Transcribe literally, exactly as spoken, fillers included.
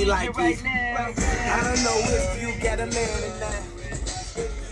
like it. I don't know if you get a man in that.